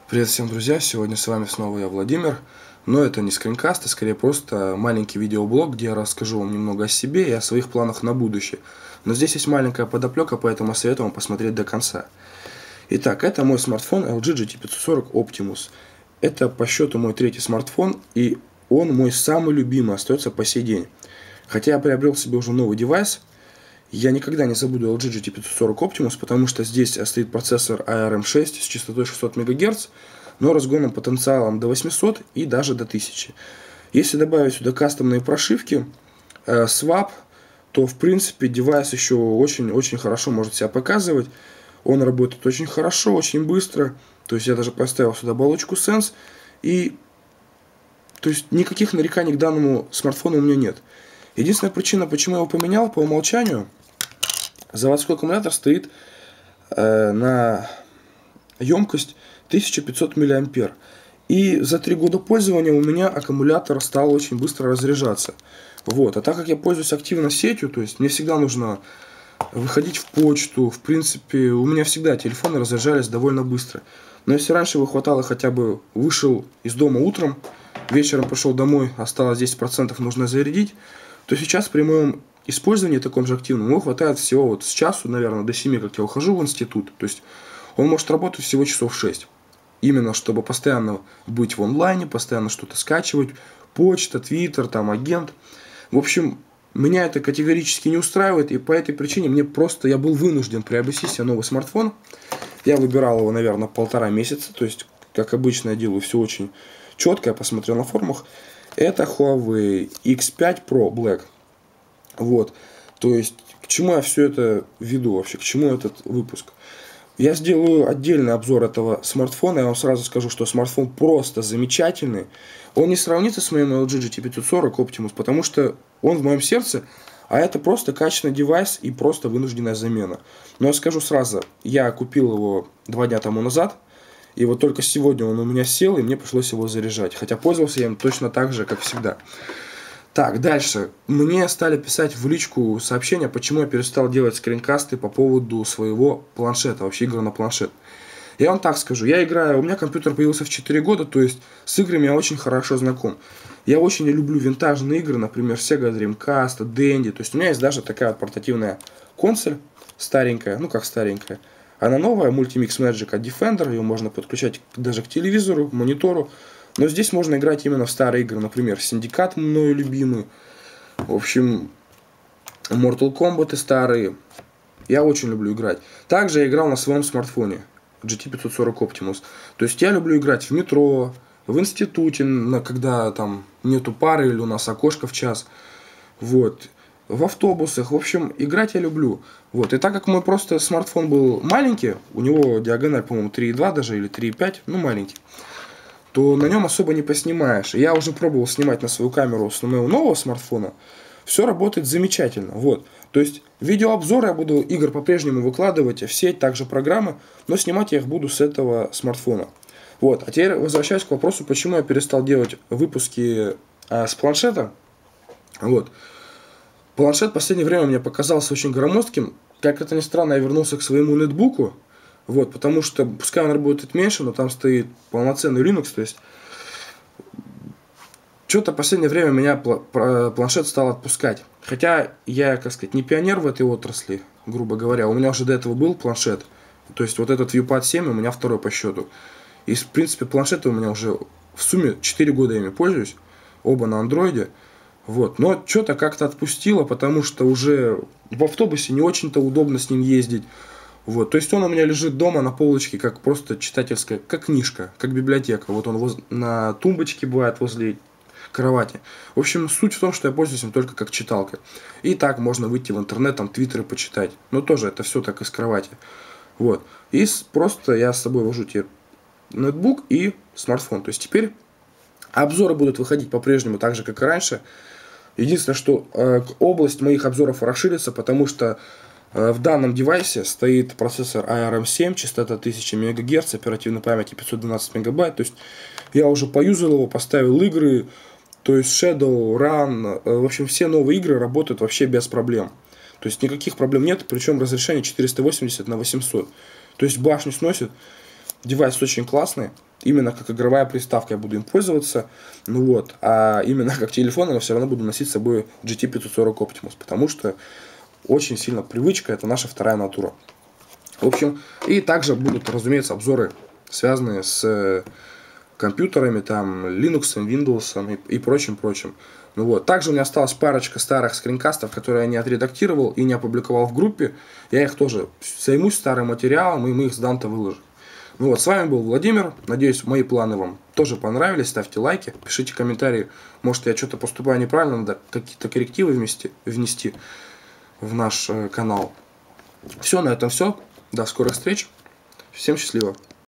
Привет всем, друзья! Сегодня с вами снова я, Владимир. Но это не скринкаст, а скорее просто маленький видеоблог, где я расскажу вам немного о себе и о своих планах на будущее. Но здесь есть маленькая подоплека, поэтому советую вам посмотреть до конца. Итак, это мой смартфон LG GT540 Optimus. Это по счету мой третий смартфон, и он мой самый любимый, остается по сей день. Хотя я приобрел себе уже новый девайс, я никогда не забуду LG GT540 Optimus, потому что здесь стоит процессор ARM6 с частотой 600 МГц, но разгонным потенциалом до 800 и даже до 1000. Если добавить сюда кастомные прошивки, swap, то в принципе девайс еще очень хорошо может себя показывать. Он работает очень хорошо, очень быстро. То есть я даже поставил сюда оболочку Sense, и то есть никаких нареканий к данному смартфону у меня нет. Единственная причина, почему я его поменял, по умолчанию, заводской аккумулятор стоит на емкость 1500 мА. И за 3 года пользования у меня аккумулятор стал очень быстро разряжаться. Вот. А так как я пользуюсь активно сетью, то есть мне всегда нужно выходить в почту, в принципе, у меня всегда телефоны разряжались довольно быстро. Но если раньше его хватало, хотя бы вышел из дома утром, вечером пришел домой, осталось 10%, нужно зарядить, то сейчас при моем использовании таком же активном его хватает всего вот с часу, наверное, до 7, как я ухожу в институт. То есть он может работать всего часов 6. Именно чтобы постоянно быть в онлайне, постоянно что-то скачивать, почта, твиттер, там агент. В общем, меня это категорически не устраивает, и по этой причине я был вынужден приобрести себе новый смартфон. Я выбирал его, наверное, 1,5 месяца, то есть, как обычно, я делаю все очень четко, я посмотрел на форумах. Это Huawei X5 Pro Black. Вот, то есть, к чему я все это веду вообще, к чему этот выпуск? Я сделаю отдельный обзор этого смартфона, я вам сразу скажу, что смартфон просто замечательный. Он не сравнится с моим LG GT540 Optimus, потому что он в моем сердце, а это просто качественный девайс и просто вынужденная замена. Но я скажу сразу, я купил его 2 дня тому назад, и вот только сегодня он у меня сел, и мне пришлось его заряжать. Хотя пользовался я им точно так же, как всегда. Так, дальше. Мне стали писать в личку сообщения, почему я перестал делать скринкасты по поводу своего планшета, вообще игр на планшет. Я вам так скажу, я играю, у меня компьютер появился в 4 года, то есть с играми я очень хорошо знаком. Я очень люблю винтажные игры, например, Sega Dreamcast, Dendy, то есть у меня есть даже такая вот портативная консоль, старенькая, ну как старенькая. Она новая, Multimix Magic от Defender, ее можно подключать даже к телевизору, к монитору. Но здесь можно играть именно в старые игры, например, Syndicate мною любимый, в общем, Mortal Kombat старые. Я очень люблю играть. Также я играл на своем смартфоне GT540 Optimus. То есть я люблю играть в метро, в институте, когда там нету пары или у нас окошко в час. Вот. В автобусах. В общем, играть я люблю. Вот. И так как мой просто смартфон был маленький, у него диагональ, по-моему, 3,2 даже или 3,5, ну маленький, то на нем особо не поснимаешь. Я уже пробовал снимать на свою камеру с моего нового смартфона. Все работает замечательно. Вот. То есть видеообзоры я буду игр по-прежнему выкладывать в сеть, также программы, но снимать я их буду с этого смартфона. Вот. А теперь возвращаюсь к вопросу, почему я перестал делать выпуски с планшета. Вот. Планшет в последнее время мне показался очень громоздким. Как это ни странно, я вернулся к своему нетбуку. Вот, потому что, пускай он работает меньше, но там стоит полноценный Linux, то есть что-то в последнее время меня планшет стал отпускать. Хотя я, как сказать, не пионер в этой отрасли, грубо говоря. У меня уже до этого был планшет. То есть вот этот ViewPad 7 у меня второй по счету. И в принципе планшеты у меня уже в сумме 4 года я ими пользуюсь. Оба на андроиде. Вот. Но что-то как-то отпустило, потому что уже в автобусе не очень-то удобно с ним ездить. Вот, то есть он у меня лежит дома на полочке, как просто читательская, как книжка, как библиотека. Вот он на тумбочке бывает возле кровати. В общем, суть в том, что я пользуюсь им только как читалка. И так можно выйти в интернет, там, твиттеры почитать. Но тоже это все так из кровати. Вот. И просто я с собой вожу тебе ноутбук и смартфон. То есть теперь обзоры будут выходить по-прежнему так же, как и раньше. Единственное, что область моих обзоров расширится, потому что в данном девайсе стоит процессор ARM7, частота 1000 МГц, оперативной памяти 512 МБ. То есть я уже поюзал его, поставил игры, то есть Shadow, Run, в общем все новые игры работают вообще без проблем. То есть никаких проблем нет, причем разрешение 480 на 800. То есть башню сносит, девайс очень классный. именно как игровая приставка я буду им пользоваться, ну вот, а именно как телефон я все равно буду носить с собой GT 540 Optimus, потому что очень сильно привычка, это наша вторая натура. В общем, и также будут, разумеется, обзоры, связанные с компьютерами, там, Linux, Windows и прочим. Ну вот. Также у меня осталась парочка старых скринкастов, которые я не отредактировал и не опубликовал в группе. Я их тоже займусь старым материалом, и мы их с Данте выложим. Ну вот, с вами был Владимир. Надеюсь, мои планы вам тоже понравились. Ставьте лайки, пишите комментарии. Может, я что-то поступаю неправильно, надо какие-то коррективы внести в наш канал. Все, на этом все. До скорых встреч. Всем счастливо.